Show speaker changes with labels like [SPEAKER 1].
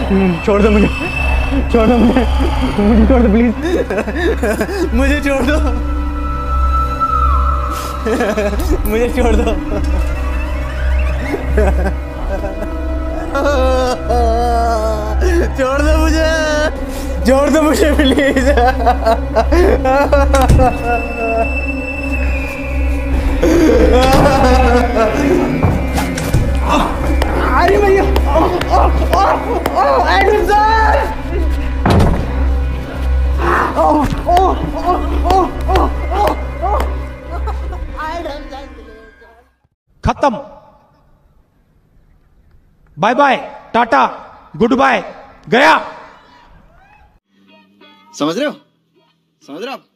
[SPEAKER 1] छोड़ दो मुझे, छोड़ दो मुझे, मुझे छोड़ दो प्लीज, मुझे छोड़ दो, मुझे छोड़ दो। छोड़ दो मुझे, छोड़ दो मुझे प्लीज। अरे भैया, एडम सर,
[SPEAKER 2] खत्म, bye bye, tata, goodbye, गया।
[SPEAKER 3] समझ रहे हो, समझ रहे हो आप?